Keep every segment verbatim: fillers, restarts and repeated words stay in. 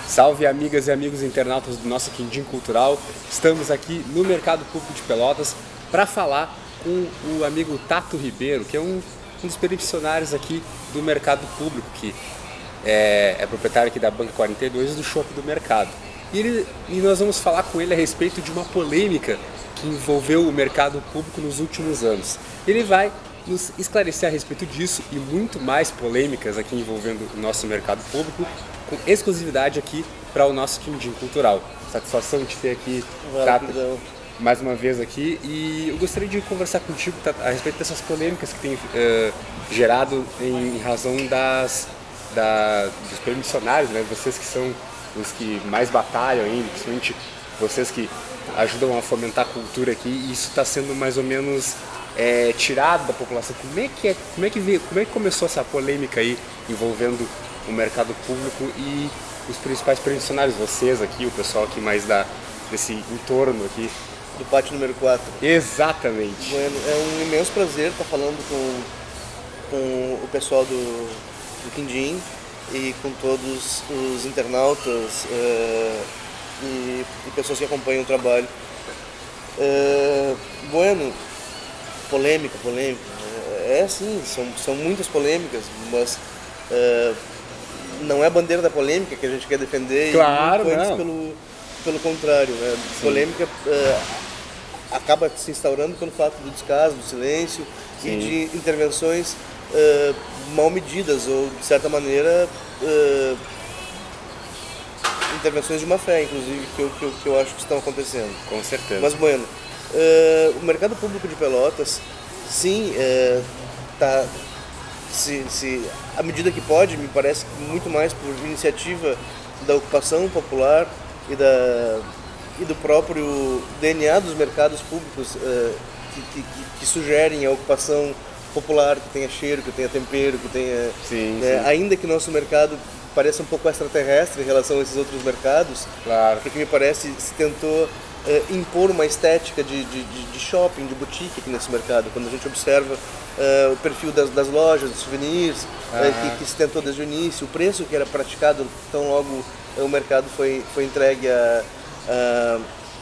Salve amigas e amigos internautas do nosso Quindim Cultural. Estamos aqui no Mercado Público de Pelotas para falar com o amigo Tato Ribeiro, que é um, um dos permissionários aqui do Mercado Público, que é, é proprietário aqui da Banca quarenta e dois e do Shopping do Mercado. E, ele, e nós vamos falar com ele a respeito de uma polêmica que envolveu o mercado público nos últimos anos. Ele vai nos esclarecer a respeito disso e muito mais polêmicas aqui envolvendo o nosso mercado público, com exclusividade aqui para o nosso Quindim Cultural. Satisfação de ter aqui, Tato, mais uma vez aqui. E eu gostaria de conversar contigo, Tato, a respeito dessas polêmicas que tem uh, gerado em razão das, da, dos permissionários, né? Vocês que são os que mais batalham ainda, principalmente vocês que ajudam a fomentar a cultura aqui, e isso está sendo mais ou menos é, tirado da população. Como é que é, como é que veio, como é que começou essa polêmica aí envolvendo o mercado público e os principais permissionários, vocês aqui, o pessoal aqui mais da, desse entorno aqui? Do pátio número quatro. Exatamente. Bueno, é um imenso prazer estar falando com, com o pessoal do, do Quindim e com todos os internautas uh, e, e pessoas que acompanham o trabalho. Uh, bueno, polêmica, polêmica. É sim, são, são muitas polêmicas, mas uh, não é a bandeira da polêmica que a gente quer defender. Claro, e não. Pelo, pelo contrário, né? Polêmica uh, acaba se instaurando pelo fato do descaso, do silêncio Sim. e de intervenções uh, mal medidas ou, de certa maneira, uh, intervenções de má fé, inclusive, que eu, que, eu, que eu acho que estão acontecendo. Com certeza. Mas, bueno, uh, o mercado público de Pelotas, sim, está... Uh, Se, se, à medida que pode, me parece que muito mais por iniciativa da ocupação popular e, da, e do próprio D N A dos mercados públicos uh, que, que, que sugerem a ocupação popular, que tenha cheiro, que tenha tempero, que tenha... Sim, né, sim. Ainda que nosso mercado pareça um pouco extraterrestre em relação a esses outros mercados, claro. Porque me parece se tentou Uh, impor uma estética de, de, de shopping, de boutique aqui nesse mercado. Quando a gente observa uh, o perfil das, das lojas, dos souvenirs, uhum. uh, que, que se tentou desde o início, o preço que era praticado tão logo uh, o mercado foi, foi entregue a, a,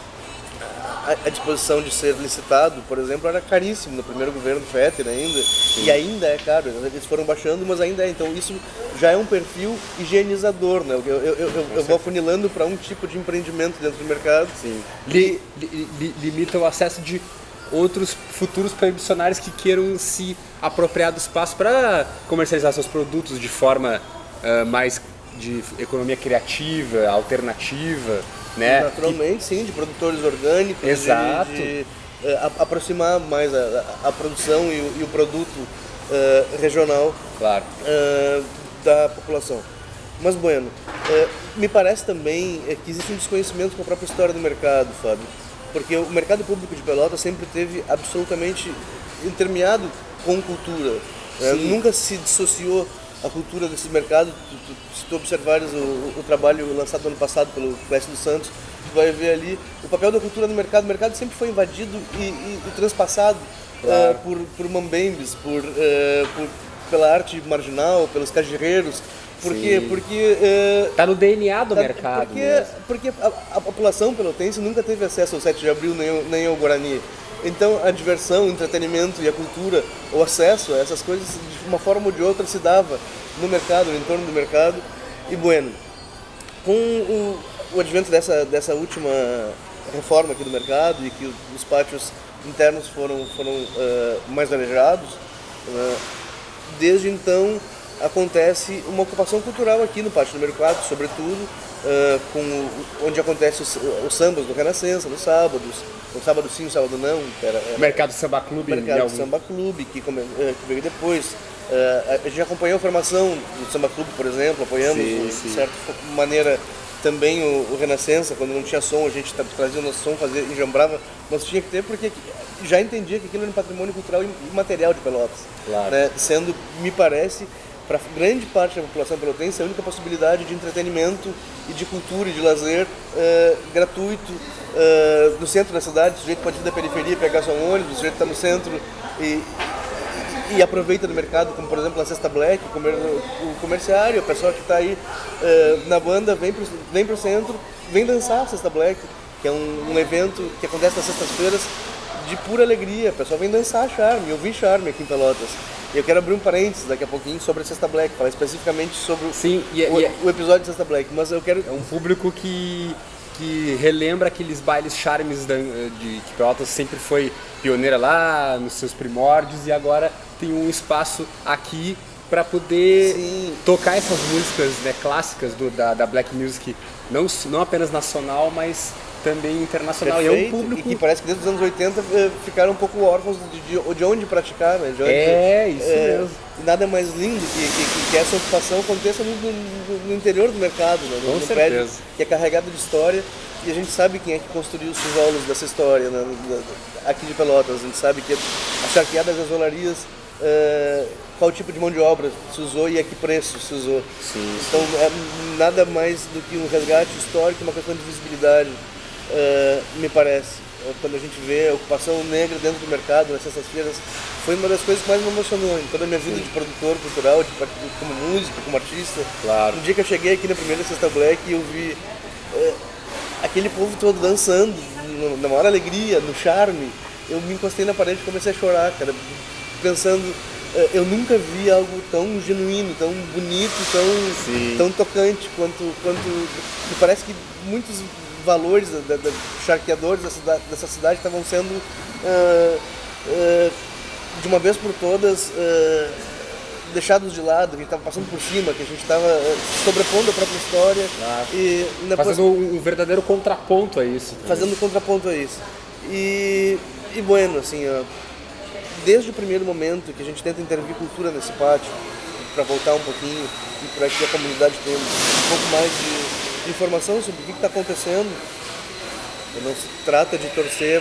a disposição de ser licitado, por exemplo, era caríssimo no primeiro governo do Fetter ainda, Sim. e ainda é caro. Eles foram baixando, mas ainda é. Então isso já é um perfil higienizador, né? Eu, eu, eu, eu vou afunilando para um tipo de empreendimento dentro do mercado. Sim. Li, li, li, limita o acesso de outros futuros permissionários que queiram se apropriar do espaço para comercializar seus produtos de forma uh, mais de economia criativa, alternativa, né? Naturalmente, sim, de produtores orgânicos. Exato. De, de uh, aproximar mais a, a, a produção e o, e o produto uh, regional claro. uh, da população. Mas, bueno, uh, me parece também que existe um desconhecimento com a própria história do mercado, Fábio, porque o mercado público de Pelotas sempre teve absolutamente intermeado com cultura. Uh, nunca se dissociou a cultura desse mercado. Tu, tu, se tu observares o, o trabalho lançado no ano passado pelo Clécio dos Santos, tu vai ver ali o papel da cultura no mercado. O mercado sempre foi invadido e, e, e transpassado claro. uh, por, por mambembes, por, uh, por, pela arte marginal, pelos cajirreiros. Por quê? Porque... Está uh, no D N A do tá, mercado. Porque, porque a, a população pelotense nunca teve acesso ao sete de abril nem, nem ao Guarani. Então a diversão, o entretenimento e a cultura, o acesso a essas coisas de uma forma ou de outra se dava no mercado, no entorno do mercado. E bueno, com o, o advento dessa, dessa última reforma aqui do mercado e que os pátios internos foram, foram uh, mais arejados, uh, desde então acontece uma ocupação cultural aqui no pátio número quatro, sobretudo, uh, com o, onde acontece os, os sambas do Renascença, nos sábados, no sábado sim, no sábado não. Era, era, Mercado Samba Clube. Mercado algum... Samba Clube, que, come, uh, que veio depois. Uh, a gente acompanhou a formação do Samba Clube, por exemplo, apoiamos, sim, sim. de certa maneira, também o, o Renascença. Quando não tinha som, a gente trazia o nosso som, fazia, enjambrava, mas tinha que ter, porque já entendia que aquilo era um patrimônio cultural imaterial de Pelotas. Claro. Né? Sendo, me parece, para grande parte da população pelotense, a única possibilidade de entretenimento e de cultura e de lazer uh, gratuito uh, no centro da cidade. O sujeito pode ir da periferia, pegar seu ônibus, o sujeito está no centro e, e aproveita do mercado, como por exemplo a Cesta Black, o, comer, o comerciário, o pessoal que está aí uh, na banda vem pro, vem pro centro, vem dançar a Cesta Black, que é um, um evento que acontece nas sextas-feiras de pura alegria. O pessoal vem dançar charme, ouvir charme aqui em Pelotas. E eu quero abrir um parênteses daqui a pouquinho sobre a Cesta Black, falar especificamente sobre Sim, o, e, o, e, o episódio de Cesta Black, mas eu quero... É um público que, que relembra aqueles bailes charmes da, de que Pelotas sempre foi pioneira lá nos seus primórdios, e agora tem um espaço aqui para poder Sim. tocar essas músicas, né, clássicas do, da, da Black Music, não, não apenas nacional, mas também internacional. Perfeito. E é um público... E que parece que desde os anos oitenta ficaram um pouco órfãos de, de, de onde praticar, né? De onde, é, isso é, mesmo. Nada mais lindo que, que, que essa ocupação aconteça no, no, no interior do mercado, né? no, Com no certeza. prédio que é carregado de história, e a gente sabe quem é que construiu os tijolos dessa história, né? Aqui de Pelotas. A gente sabe que as charqueadas das olarias, uh, qual tipo de mão de obra se usou e a que preço se usou. Sim, então sim. é nada mais do que um resgate histórico, uma questão de visibilidade. Uh, me parece, quando a gente vê a ocupação negra dentro do mercado nessas feiras, foi uma das coisas que mais me emocionou em toda a minha vida. Sim. De produtor cultural, de, como músico, como artista. Claro. No dia que eu cheguei aqui na primeira Cesta Black, eu vi uh, aquele povo todo dançando, no, na maior alegria, no charme. Eu me encostei na parede e comecei a chorar, cara, pensando, uh, eu nunca vi algo tão genuíno, tão bonito, tão, tão tocante quanto, quanto me parece que muitos valores da, da, charqueadores da cidade, dessa cidade estavam sendo uh, uh, de uma vez por todas uh, deixados de lado, que a gente estava passando por cima, que a gente estava uh, sobrepondo a própria história. Ah, e fazendo poss... um verdadeiro contraponto a isso. Também. Fazendo contraponto a isso. E, e bueno, assim, uh, desde o primeiro momento que a gente tenta intervir cultura nesse pátio, para voltar um pouquinho e para que a comunidade tenha um pouco mais de informação sobre o que está acontecendo. Não se trata de torcer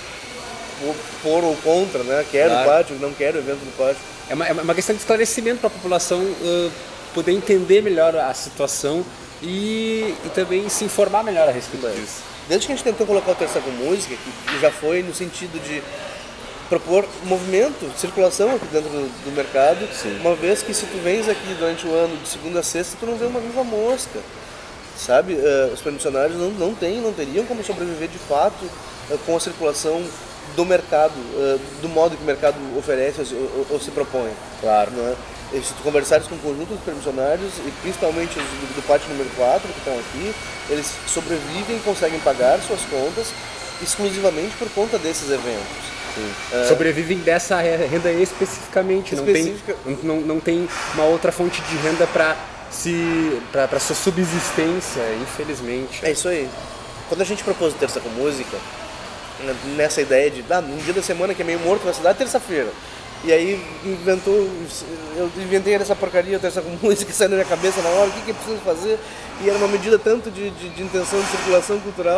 por, por ou contra, né? Quero claro. O pátio, não quero o evento do pátio. É uma, é uma questão de esclarecimento para a população uh, poder entender melhor a situação e, e também se informar melhor a respeito Bem, disso. Desde que a gente tentou colocar o Terça com Música, que já foi no sentido de propor movimento, circulação aqui dentro do, do mercado. Sim. Uma vez que se tu vens aqui durante o ano, de segunda a sexta, tu não vê uma viva mosca. Sabe, uh, os permissionários não, não, tem, não teriam como sobreviver de fato uh, com a circulação do mercado, uh, do modo que o mercado oferece ou, ou, ou se propõe. Claro. Né? E se tu conversares com o conjunto dos permissionários, e principalmente os do, do pátio número quatro que estão aqui, eles sobrevivem e conseguem pagar suas contas exclusivamente por conta desses eventos. Uh, Sobrevivem dessa renda especificamente, específica. Não, tem, não, não tem uma outra fonte de renda para se para sua subsistência, infelizmente. É isso aí. Quando a gente propôs o Terça com Música, nessa ideia de ah, um dia da semana que é meio morto na cidade, terça-feira. E aí inventou, eu inventei essa porcaria, Terça com Música, saiu na minha cabeça na hora, o que, que eu preciso fazer? E era uma medida tanto de, de, de intenção de circulação cultural,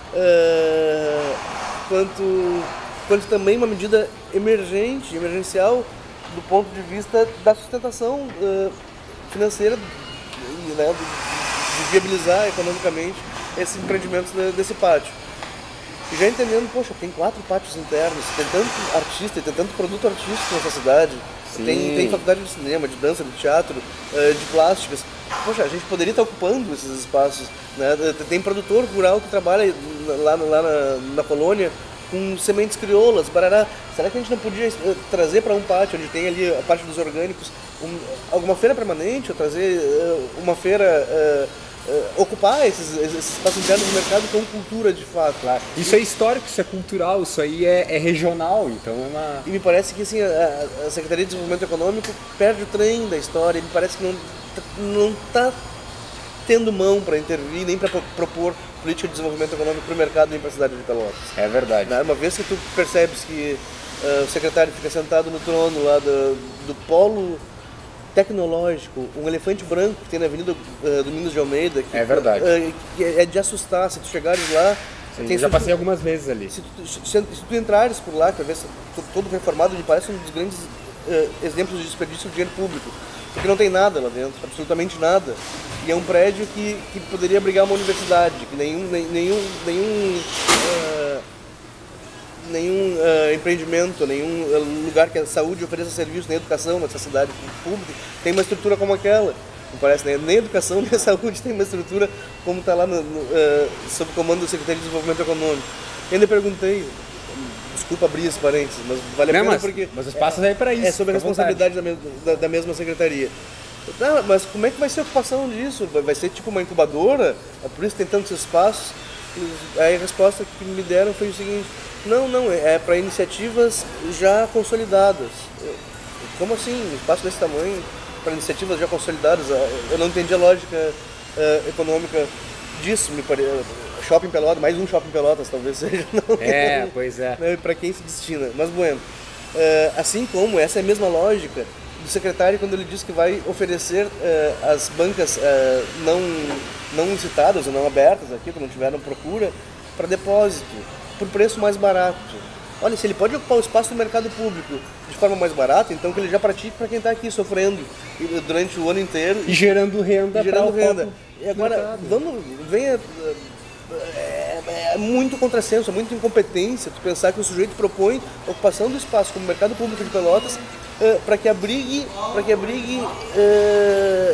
uh, quanto, quanto também uma medida emergente, emergencial, do ponto de vista da sustentação uh, financeira, né, de, de viabilizar economicamente esses empreendimentos desse pátio. E já entendendo, poxa, tem quatro pátios internos, tem tanto artista, tem tanto produto artístico nessa cidade, tem, tem faculdade de cinema, de dança, de teatro, de plásticas. Poxa, a gente poderia estar ocupando esses espaços, né? Tem produtor rural que trabalha lá, lá na, na colônia com sementes crioulas, barará. Será que a gente não podia trazer para um pátio onde tem ali a parte dos orgânicos um, alguma feira permanente, ou trazer uh, uma feira, uh, uh, ocupar esses, esses espaços internos do mercado com cultura de fato? Claro. Isso é histórico, isso é cultural, isso aí é, é regional, então é uma... E me parece que assim, a, a Secretaria de Desenvolvimento Econômico perde o trem da história, e me parece que não não está tendo mão para intervir, nem para propor política de desenvolvimento econômico para o mercado, nem para a cidade de Pelotas. É verdade. Uma vez que tu percebes que uh, o secretário fica sentado no trono lá do, do polo tecnológico, um elefante branco que tem na Avenida uh, Domingos de Almeida, que, é verdade. Uh, que é de assustar, se tu chegares lá... Sim, tem já passei tu, algumas vezes ali. Se tu, se, se tu entrares por lá, que talvez todo reformado, me parece um dos grandes uh, exemplos de desperdício de dinheiro público. Porque não tem nada lá dentro, absolutamente nada. E é um prédio que, que poderia abrigar uma universidade, que nenhum, nenhum, nenhum, uh, nenhum uh, empreendimento, nenhum uh, lugar que a saúde ofereça serviço, nem educação nessa cidade pública tem uma estrutura como aquela. Não parece, né? Nem a educação nem a saúde tem uma estrutura como está lá no, no, uh, sob o comando do Secretaria de Desenvolvimento Econômico. Eu ainda perguntei, desculpa abrir esse parênteses, mas vale a Não, pena mas, porque... Mas os passos é, aí para isso. É sobre a responsabilidade da, me, da, da mesma secretaria. Ah, mas como é que vai ser a ocupação disso? Vai, vai ser tipo uma incubadora? É por isso que tem tantos espaços? Aí a resposta que me deram foi o seguinte: não, não, é para iniciativas já consolidadas. Como assim? Um espaço desse tamanho para iniciativas já consolidadas? Eu não entendi a lógica uh, econômica disso. Me pare... Shopping Pelotas, mais um Shopping Pelotas talvez seja. Não, é, pois é. Né, para quem se destina. Mas, bueno, uh, assim como essa é a mesma lógica do secretário quando ele diz que vai oferecer uh, as bancas uh, não, não licitadas ou não abertas aqui, que não tiveram procura, para depósito, por preço mais barato. Olha, se ele pode ocupar o espaço do mercado público de forma mais barata, então que ele já pratique para quem está aqui sofrendo durante o ano inteiro. E gerando renda. E gerando para renda. E agora, vamos, venha... É, é muito contrassenso, é muita incompetência tu pensar que o sujeito propõe a ocupação do espaço como mercado público de Pelotas uh, para que abrigue, para que abrigue uh,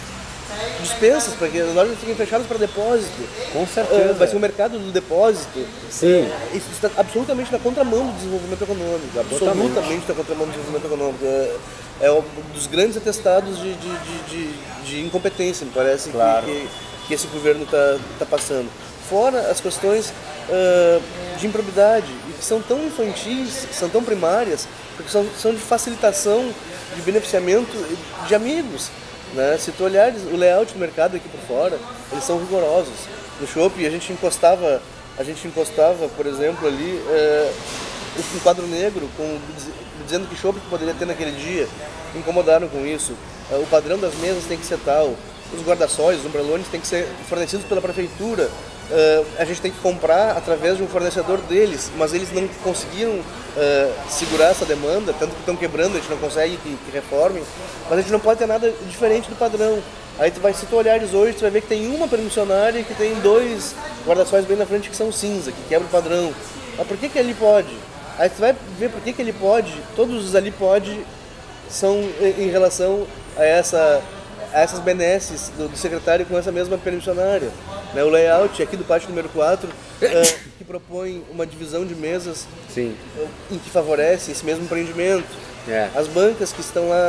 dispensas, para que as lojas fiquem fechadas para depósito. Com certeza. Uh, vai ser um mercado do depósito. Sim. Uh, isso está absolutamente na contramão do desenvolvimento econômico. Absolutamente, absolutamente na contramão do desenvolvimento econômico. Uh, é um dos grandes atestados de, de, de, de, de incompetência, me parece, claro. que, que, que esse governo está tá passando. Fora as questões uh, de improbidade, e que são tão infantis, são tão primárias, porque são, são de facilitação, de beneficiamento de amigos. Né? Se tu olhares o layout do mercado aqui por fora, eles são rigorosos. No shopping a gente encostava, a gente encostava, por exemplo, ali uh, um quadro negro com, dizendo que shopping que poderia ter naquele dia. Incomodaram com isso. Uh, o padrão das mesas tem que ser tal. Os guarda-sóis, os umbrelões têm que ser fornecidos pela prefeitura. Uh, a gente tem que comprar através de um fornecedor deles, mas eles não conseguiram uh, segurar essa demanda, tanto que estão quebrando, a gente não consegue que, que reformem, mas a gente não pode ter nada diferente do padrão. Aí tu vai, se tu olhares hoje, tu vai ver que tem uma permissionária que tem dois guarda-sóis bem na frente que são cinza, que quebra o padrão. Mas por que que ali pode? Aí tu vai ver por que que ele pode, todos os ali pode são em relação a essa... essas benesses do, do secretário com essa mesma permissionária. Né? O layout aqui do pátio número quatro, uh, que propõe uma divisão de mesas Sim. Uh, em que favorece esse mesmo empreendimento. É. As bancas que estão lá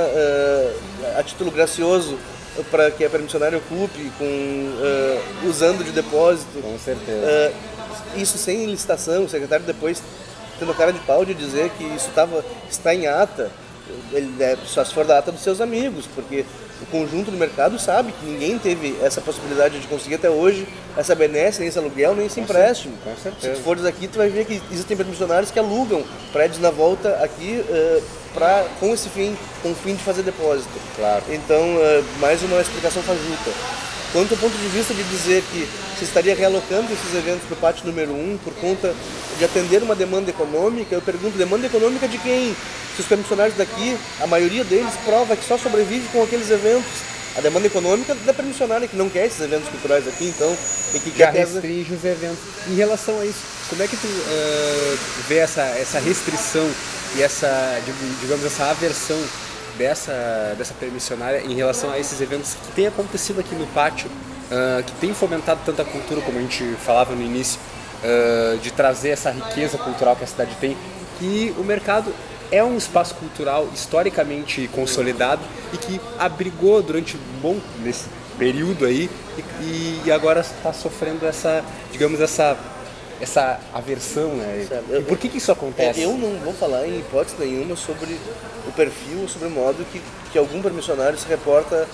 uh, a título gracioso uh, para que a permissionária ocupe, com, uh, usando de depósito. Com certeza. Uh, isso sem licitação, o secretário depois tendo cara de pau de dizer que isso tava, está em ata. Ele é, só se for da ata dos seus amigos, porque o conjunto do mercado sabe que ninguém teve essa possibilidade de conseguir até hoje essa benesse, nem esse aluguel, nem esse com empréstimo. Com certeza. Se tu fores aqui, tu vai ver que existem permissionários que alugam prédios na volta aqui uh, pra, com esse fim, com o fim de fazer depósito. Claro. Então, uh, mais uma explicação fajuta. Quanto ao ponto de vista de dizer que se estaria realocando esses eventos para o pátio número um por conta de atender uma demanda econômica, eu pergunto, demanda econômica de quem? Se os permissionários daqui, a maioria deles prova que só sobrevive com aqueles eventos. A demanda econômica da permissionária que não quer esses eventos culturais aqui, então, e que já quer restringe ter... os eventos. Em relação a isso, como é que tu uh, vê essa, essa restrição e essa, digamos, essa aversão dessa, dessa permissionária em relação a esses eventos que têm acontecido aqui no pátio, uh, que tem fomentado tanta cultura, como a gente falava no início, uh, de trazer essa riqueza cultural que a cidade tem, que o mercado é um espaço cultural historicamente consolidado e que abrigou durante um bom nesse período aí e, e agora está sofrendo essa, digamos, essa, essa aversão, né? Eu, e por que que isso acontece? Eu não vou falar em hipótese nenhuma sobre o perfil ou sobre o modo que, que algum permissionário se reporta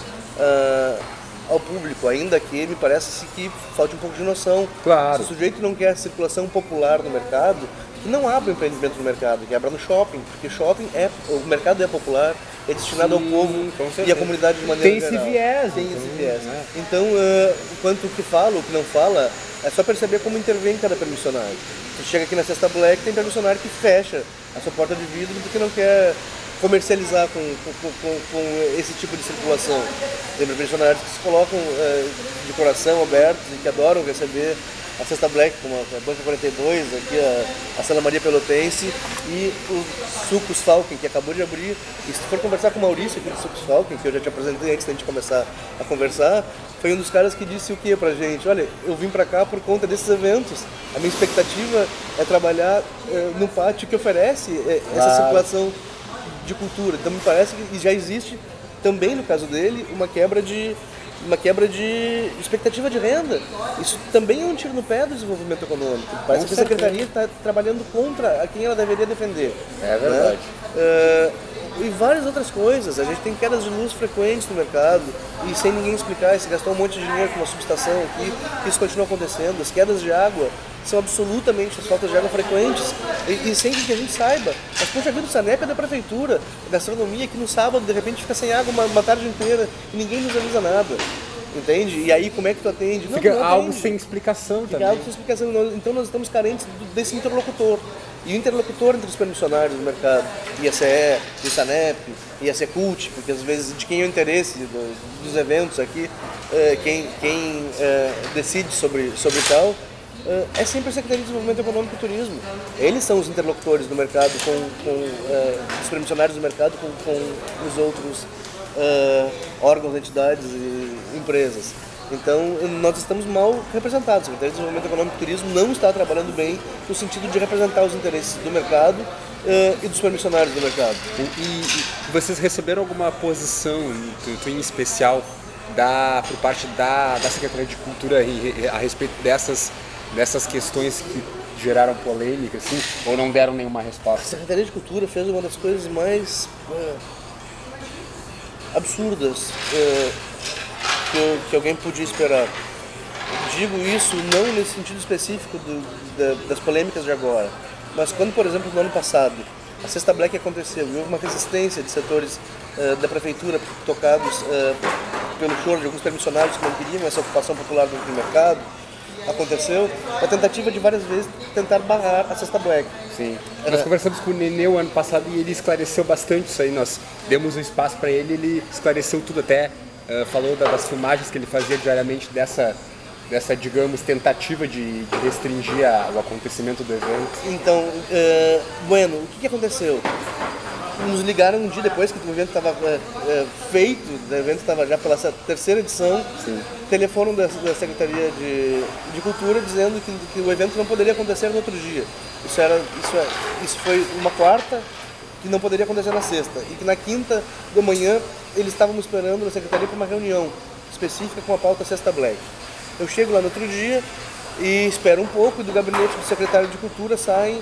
uh, ao público, ainda que me parece que falte um pouco de noção. Claro. Se o sujeito não quer circulação popular no mercado, que não abra empreendimento no mercado, que abra no shopping, porque shopping é, o mercado é popular, é destinado Sim, ao povo e à comunidade de maneira tem geral. Esse viés, tem então, esse viés. né? Então, uh, quanto o que fala, o que não fala, é só perceber como intervém cada permissionário. Você chega aqui na Cesta Black, tem permissionário que fecha a sua porta de vidro porque não quer comercializar com, com, com, com esse tipo de circulação. Tem permissionários que se colocam uh, de coração aberto e que adoram receber a Cesta Black, como a Banca quarenta e dois, aqui a, a Santa Maria Pelotense e o Sucos Falken, que acabou de abrir. E se for conversar com o Maurício aqui do Sucos Falken, que eu já te apresentei antes da gente começar a conversar, foi um dos caras que disse o que pra gente? Olha, eu vim pra cá por conta desses eventos. A minha expectativa é trabalhar eh, no pátio que oferece eh, essa Claro. circulação de cultura. Então me parece que já existe também no caso dele uma quebra de uma quebra de expectativa de renda. Isso também é um tiro no pé do desenvolvimento econômico. Parece Com que a certeza. Secretaria está trabalhando contra a quem ela deveria defender. É verdade. Né? Uh, e várias outras coisas. A gente tem quedas de luz frequentes no mercado e sem ninguém explicar, se gastou um monte de dinheiro com uma subestação aqui, que isso continua acontecendo. As quedas de água são absolutamente as faltas de água frequentes e, e sem que a gente saiba. Mas, poxa vida, o Sanep é da prefeitura, gastronomia, que no sábado de repente fica sem água uma, uma tarde inteira e ninguém nos avisa nada. Entende? E aí como é que tu atende? Não, Fica tu não algo atende. sem explicação Fica também. algo sem explicação. Nós- Então nós estamos carentes do- desse interlocutor. E o interlocutor entre os permissionários do mercado, I A C E, o Sanep, I A C Cult, porque às vezes de quem é o interesse do- dos eventos aqui, eh, quem, quem eh, decide sobre, sobre tal, eh, é sempre a Secretaria de Desenvolvimento Econômico e Turismo. Eles são os interlocutores do mercado, com, com eh, os permissionários do mercado, com, com os outros eh, órgãos, entidades e empresas. Então, nós estamos mal representados. A Secretaria de Desenvolvimento Econômico e Turismo não está trabalhando bem no sentido de representar os interesses do mercado eh, e dos permissionários do mercado. E, e vocês receberam alguma posição, tu, tu em especial, da, por parte da, da Secretaria de Cultura em- a respeito dessas, dessas questões que geraram polêmica, assim, ou não deram nenhuma A resposta? Secretaria de Cultura fez uma das coisas mais eh, absurdas eh, que, eu- que alguém podia esperar. Digo isso não nesse sentido específico do- da- das polêmicas de agora, mas quando, por exemplo, no ano passado, a Cesta Black aconteceu e houve uma resistência de setores eh, da prefeitura tocados eh, pelo choro de alguns permissionários que não queriam essa ocupação popular do do mercado, aconteceu a tentativa de várias vezes tentar barrar a Cesta Black. Sim. Nós conversamos com o Nenê o ano passado e ele esclareceu bastante isso aí. Nós demos um espaço para ele, ele esclareceu tudo, até eh, falou da- das filmagens que ele fazia diariamente dessa, dessa digamos, tentativa de, de restringir a- o acontecimento do evento. Então, eh, bueno, o que, que aconteceu? Nos ligaram um dia depois que o evento estava feito, o evento estava já pela se- terceira edição, Sim. telefonam da, da Secretaria de, de Cultura dizendo que, que o evento não poderia acontecer no outro dia. Isso, era, isso, é, isso foi uma quarta, que não poderia acontecer na sexta. E que na quinta de manhã eles estavam esperando na Secretaria para uma reunião específica com a pauta Cesta Black. Eu chego lá no outro dia e espero um pouco, e do gabinete do secretário de Cultura saem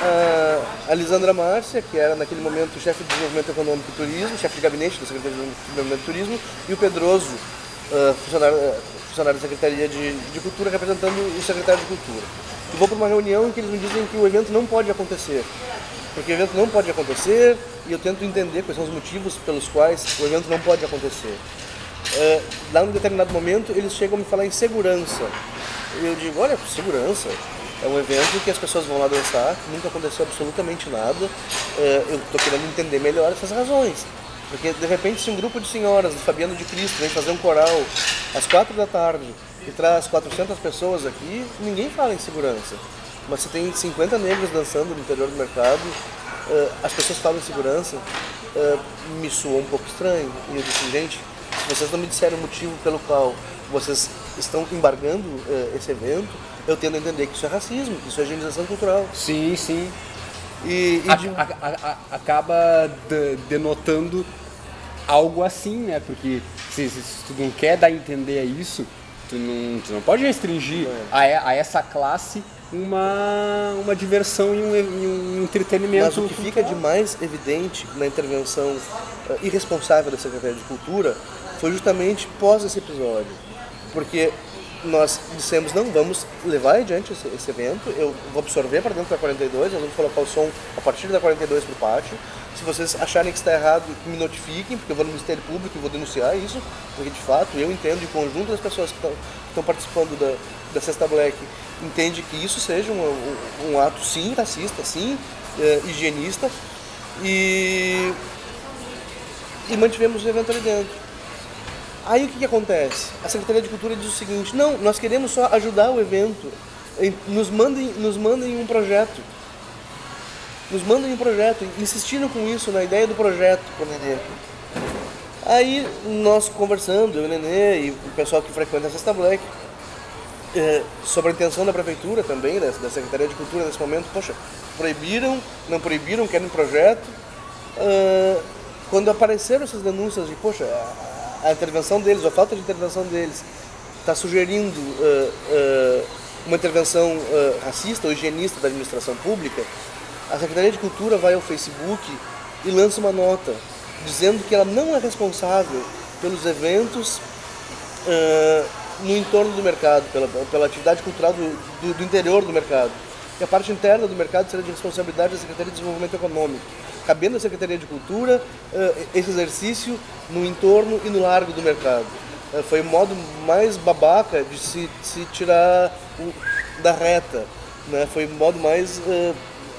a, a Lisandra Márcia, que era naquele momento chefe de Desenvolvimento Econômico e Turismo, chefe de gabinete da Secretaria de Desenvolvimento e Turismo, e o Pedroso, ah, funcionário, ah, funcionário da Secretaria de, de Cultura, representando o secretário de Cultura. E vou para uma reunião em que eles me dizem que o evento não pode acontecer. Porque o evento não pode acontecer e eu tento entender quais são os motivos pelos quais o evento não pode acontecer. Uh, lá num determinado momento eles chegam a me falar em segurança. E eu digo, olha, segurança é um evento em que as pessoas vão lá dançar, nunca aconteceu absolutamente nada. Uh, eu estou querendo entender melhor essas razões. Porque de repente se um grupo de senhoras do Fabiano de Cristo vem fazer um coral às quatro da tarde e traz quatrocentas pessoas aqui, ninguém fala em segurança. Mas se tem cinquenta negros dançando no interior do mercado, uh, as pessoas falam em segurança, uh, me soa um pouco estranho. E eu disse, gente, se vocês não me disseram o motivo pelo qual vocês estão embargando uh, esse evento, eu tendo a entender que isso é racismo, que isso é higienização cultural. Sim, sim. E, e A- de- a- a- a- acaba de- denotando algo assim, né? Porque se, se tu não quer dar a entender isso, tu não, tu não pode restringir a, e- a essa classe uma, uma diversão e um, e um entretenimento. Mas o que fica de mais evidente na intervenção uh, irresponsável da Secretaria de Cultura foi justamente pós esse episódio. Porque nós dissemos, não, vamos levar adiante esse, esse evento, eu vou absorver para dentro da quarenta e dois, nós vamos colocar o som a partir da quarenta e dois para o pátio. Se vocês acharem que está errado, me notifiquem, porque eu vou no Ministério Público e vou denunciar isso, porque de fato eu entendo, e o conjunto das pessoas que estão, que estão participando da, da Cesta Black entende que isso seja um, um, um ato sim racista, sim eh, higienista, e, e mantivemos o evento ali dentro. Aí o que, que acontece? A Secretaria de Cultura diz o seguinte, não, nós queremos só ajudar o evento nos mandem, nos mandem um projeto. Nos mandem um projeto, insistiram com isso, na ideia do projeto com o Nenê. Aí nós conversando, eu e o Nenê e o pessoal que frequenta a Sexta Black, é, sobre a intenção da prefeitura também, da, da Secretaria de Cultura nesse momento, poxa, proibiram, não proibiram, querem um projeto. Uh, quando apareceram essas denúncias de, poxa, a, a intervenção deles, ou a falta de intervenção deles, está sugerindo uh, uh, uma intervenção uh, racista ou higienista da administração pública, a Secretaria de Cultura vai ao Facebook e lança uma nota dizendo que ela não é responsável pelos eventos uh, no entorno do mercado, pela, pela atividade cultural do, do, do interior do mercado. E a parte interna do mercado será de responsabilidade da Secretaria de Desenvolvimento Econômico, cabendo à Secretaria de Cultura uh, esse exercício no entorno e no largo do mercado. Uh, foi o modo mais babaca de se, de se tirar o, da reta, né? Foi o modo mais... Uh,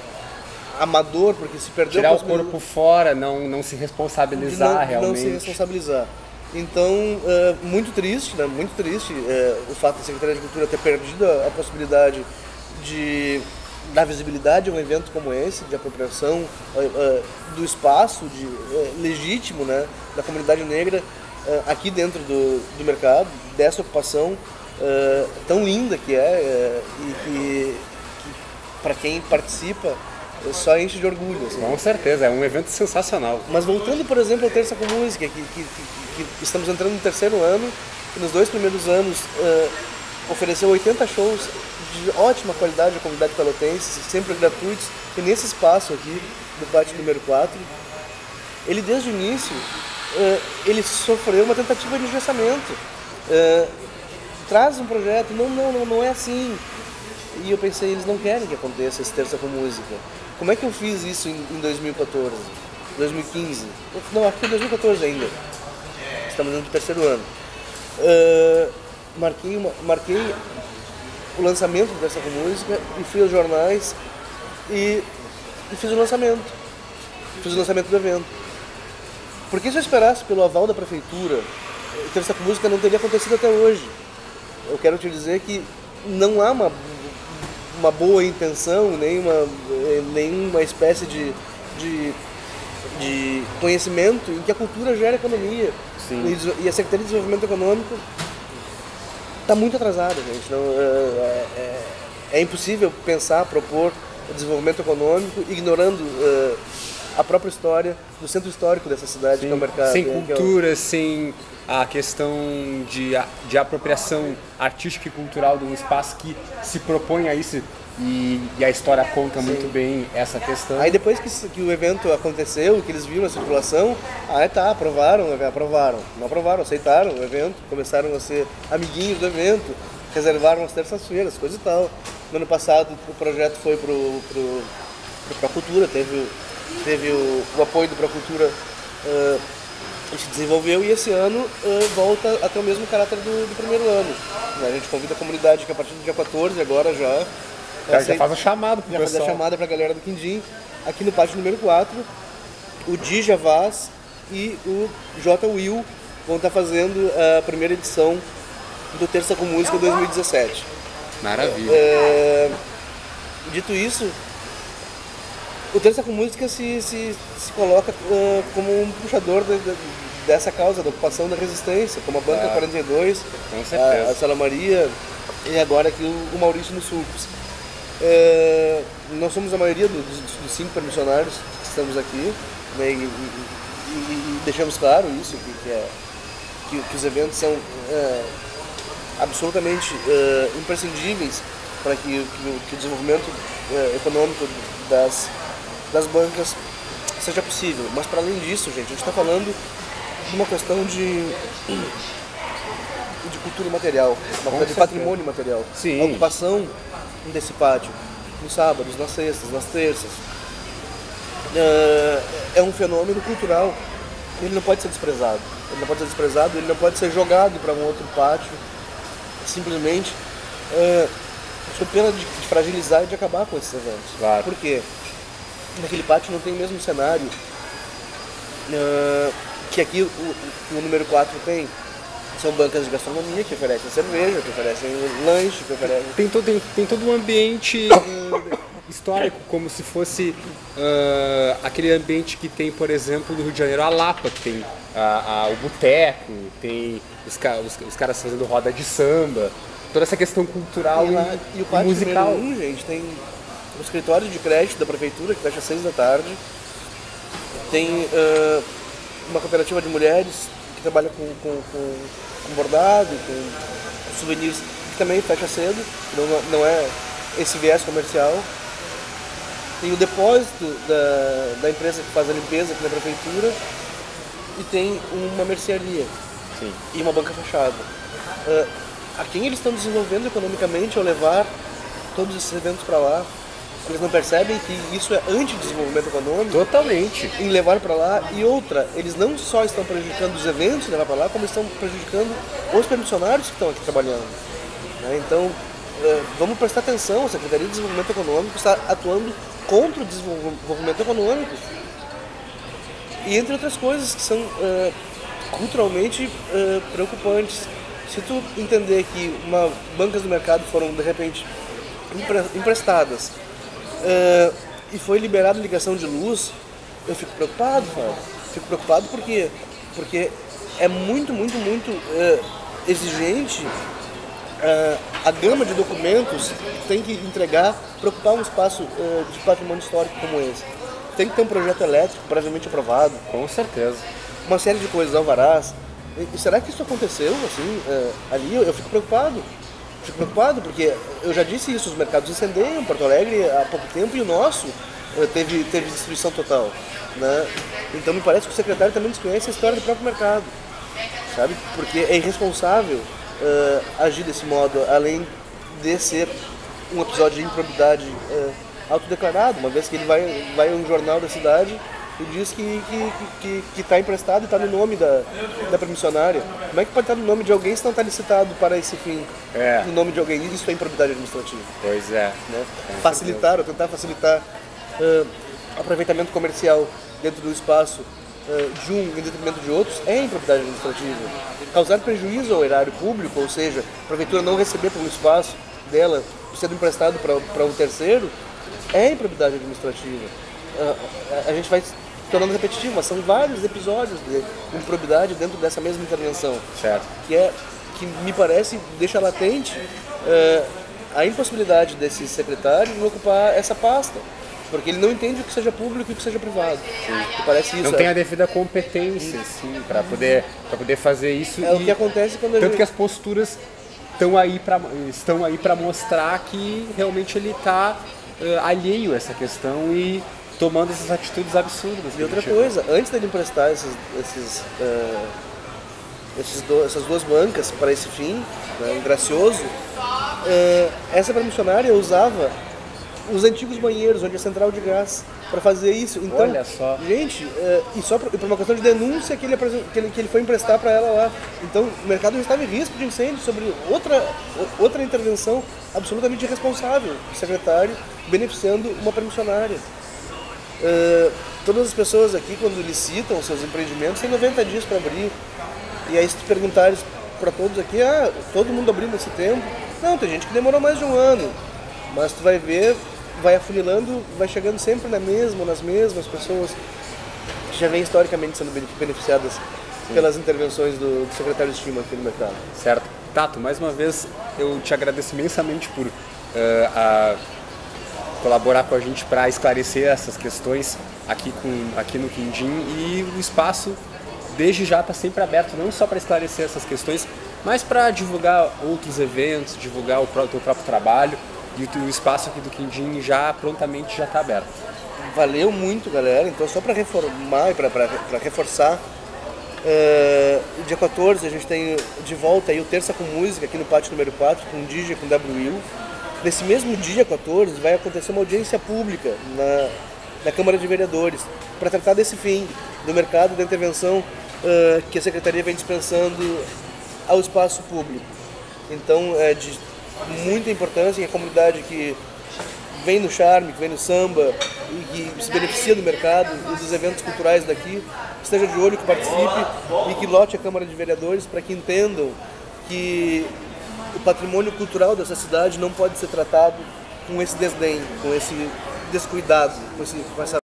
amador, porque se perdeu tirar o corpo fora, não, não se responsabilizar não, realmente. Não se responsabilizar. Então, uh, muito triste, né? Muito triste uh, o fato da Secretaria de Cultura ter perdido a, a possibilidade de dar visibilidade a um evento como esse, de apropriação uh, uh, do espaço de, uh, legítimo, né, da comunidade negra uh, aqui dentro do, do mercado, dessa ocupação uh, tão linda que é uh, e que, que para quem participa só enche de orgulho. Assim. Com certeza, é um evento sensacional. Mas voltando, por exemplo, ao Terça com Música, que, que, que, que estamos entrando no terceiro ano, que nos dois primeiros anos uh, ofereceu oitenta shows de ótima qualidade à comunidade pelotense, sempre gratuitos, e nesse espaço aqui do pátio número quatro, ele desde o início, uh, ele sofreu uma tentativa de engessamento. Uh, traz um projeto, não, não, não, não é assim. E eu pensei, eles não querem que aconteça esse Terça com Música. Como é que eu fiz isso em, em dois mil e quatorze, dois mil e quinze? Não, acho que foi dois mil e quatorze ainda. Estamos no terceiro ano. Uh, marquei, uma, marquei o lançamento do Terça com Música e fui aos jornais e, e fiz o lançamento. Fiz o lançamento do evento. Porque se eu esperasse pelo aval da prefeitura, o Terça com Música não teria acontecido até hoje. Eu quero te dizer que não há uma... uma boa intenção, nenhuma, nenhuma espécie de, de, de conhecimento em que a cultura gera economia. Sim. E a Secretaria de Desenvolvimento Econômico está muito atrasada, gente. Não, é, é, é impossível pensar, propor desenvolvimento econômico ignorando uh, a própria história do centro histórico dessa cidade, Sim. que é o mercado. Sem é, cultura, é o... sem a questão de, de apropriação artística e cultural de um espaço que se propõe a isso, e, e a história conta Sim. muito bem essa questão. Aí depois que, que o evento aconteceu, que eles viram a circulação, ah tá, aprovaram, aprovaram, não aprovaram, aceitaram o evento, começaram a ser amiguinhos do evento, reservaram as terças-feiras, coisa e tal. No ano passado o projeto foi pro, pro, pro Procultura, teve, teve o, o apoio do Procultura, uh, se desenvolveu, e esse ano uh, volta a ter o mesmo caráter do, do primeiro ano. A gente convida a comunidade que a partir do dia quatorze agora já... Já, já faz a chamada pro já pessoal. faz a chamada pra galera do Quindim, aqui no pátio número quatro, o Dija Vaz e o J. Will vão estar fazendo a primeira edição do Terça com Música dois mil e dezessete. Maravilha. É, dito isso, o Terça com Música se, se, se coloca uh, como um puxador de, de, dessa causa, da ocupação da resistência, como a Banca claro. quarenta e dois, com certeza. a, a Sala Maria e agora aqui o, o Maurício no Sulcos. É, nós somos a maioria dos, dos cinco permissionários que estamos aqui, né, e, e, e, e deixamos claro isso, que, que, é, que, que os eventos são é, absolutamente é, imprescindíveis para que, que, que o desenvolvimento é, econômico das, das bancas seja possível. Mas para além disso, gente, a gente está falando de uma questão de, de cultura material, uma coisa de patrimônio material. Sim. A ocupação desse pátio, nos sábados, nas sextas, nas terças, é um fenômeno cultural. Ele não pode ser desprezado. Ele não pode ser desprezado, ele não pode ser jogado para um outro pátio, simplesmente é, sob pena de, de fragilizar e de acabar com esses eventos. Claro. Por quê? Naquele pátio não tem o mesmo cenário é, que aqui o, o número quatro tem. São bancas de gastronomia que oferecem cerveja, que oferecem lanche, que oferecem... Tem todo, tem, tem todo um ambiente uh, histórico, como se fosse uh, aquele ambiente que tem, por exemplo, no Rio de Janeiro, a Lapa, que tem a, a, o boteco, tem os, os, os caras fazendo roda de samba, toda essa questão cultural e, lá, e, e o e musical. Um, gente, tem o escritório de crédito da prefeitura, que fecha às seis da tarde, tem uh, uma cooperativa de mulheres que trabalha com, com, com, com bordado, com souvenirs, que também fecha cedo, não, não é esse viés comercial. Tem o depósito da, da empresa que faz a limpeza aqui na prefeitura e tem uma mercearia. Sim. E uma banca fechada. Uh, a quem eles estão desenvolvendo economicamente ao levar todos esses eventos para lá, eles não percebem que isso é anti-desenvolvimento econômico? Totalmente. Em levar para lá. E outra, eles não só estão prejudicando os eventos em levar para lá, como estão prejudicando os permissionários que estão aqui trabalhando. Né? Então, uh, vamos prestar atenção, a Secretaria de Desenvolvimento Econômico está atuando contra o desenvolvimento econômico. E entre outras coisas que são uh, culturalmente uh, preocupantes. Se tu entender que uma, bancas do mercado foram, de repente, empre, emprestadas uh, e foi liberada ligação de luz, eu fico preocupado, Fábio. Fico preocupado porque, porque é muito, muito, muito uh, exigente uh, a gama de documentos que tem que entregar para ocupar um espaço uh, de patrimônio histórico como esse. Tem que ter um projeto elétrico previamente aprovado. Com certeza. Uma série de coisas, alvarás. E será que isso aconteceu assim, uh, ali? Eu, eu fico preocupado. Fico preocupado porque eu já disse isso, os mercados incendeiam, Porto Alegre há pouco tempo e o nosso uh, teve, teve destruição total. Né? Então me parece que o secretário também desconhece a história do próprio mercado. Sabe? Porque é irresponsável uh, agir desse modo, além de ser um episódio de improbidade uh, autodeclarado, uma vez que ele vai, vai a um jornal da cidade e diz que está que, que, que emprestado e está no nome da, da permissionária. Como é que pode estar no nome de alguém se não está licitado para esse fim? É. No nome de alguém. Isso é improbidade administrativa. Pois é. Né? Facilitar ou tentar facilitar uh, aproveitamento comercial dentro do espaço uh, de um em detrimento de outros é improbidade administrativa. Causar prejuízo ao erário público, ou seja, a prefeitura não receber pelo espaço dela, sendo emprestado para um terceiro, é improbidade administrativa. Uh, a, a gente vai tornando repetitivo, mas são vários episódios de improbidade dentro dessa mesma intervenção. Certo. Que, é, que me parece, deixa latente uh, a impossibilidade desse secretário de ocupar essa pasta. Porque ele não entende o que seja público e o que seja privado. Que parece isso. Não é. tem a devida competência, sim, para poder, para poder fazer isso. É e o que acontece quando a tanto gente... que as posturas estão aí para estão aí para mostrar que realmente ele está uh, alheio a essa questão e tomando essas atitudes absurdas. E outra coisa, antes dele emprestar esses, esses, uh, esses do, essas duas bancas para esse fim, né, gracioso, uh, essa permissionária usava os antigos banheiros, onde é central de gás, para fazer isso. Então, olha só. Gente, uh, e só por, por uma questão de denúncia que ele, que ele, que ele foi emprestar para ela lá. Então, o mercado já estava em risco de incêndio sobre outra, outra intervenção absolutamente irresponsável do secretário, beneficiando uma permissionária. Uh, todas as pessoas aqui, quando licitam seus empreendimentos, têm noventa dias para abrir. E aí, se tu perguntares para todos aqui, ah, todo mundo abriu nesse tempo? Não, tem gente que demorou mais de um ano. Mas tu vai ver, vai afunilando, vai chegando sempre na mesma, nas mesmas pessoas que já vêm historicamente sendo beneficiadas Sim. pelas intervenções do, do secretário de estima aqui no mercado. Certo. Tato, mais uma vez eu te agradeço imensamente por uh, a colaborar com a gente para esclarecer essas questões aqui, com, aqui no Quindim, e o espaço desde já está sempre aberto, não só para esclarecer essas questões, mas para divulgar outros eventos, divulgar o teu próprio trabalho, e o, o espaço aqui do Quindim já prontamente já está aberto. Valeu muito, galera. Então, só para reformar e para reforçar, uh, dia quatorze a gente tem de volta aí o Terça com Música aqui no pátio número quatro, com o D J, com o W Will. Nesse mesmo dia quatorze vai acontecer uma audiência pública na, na Câmara de Vereadores para tratar desse fim do mercado da intervenção uh, que a Secretaria vem dispensando ao espaço público. Então é de muita importância que a comunidade que vem no charme, que vem no samba e que se beneficia do mercado e dos eventos culturais daqui, esteja de olho, que participe e que lote a Câmara de Vereadores para que entendam que o patrimônio cultural dessa cidade não pode ser tratado com esse desdém, com esse descuidado, com, esse, com essa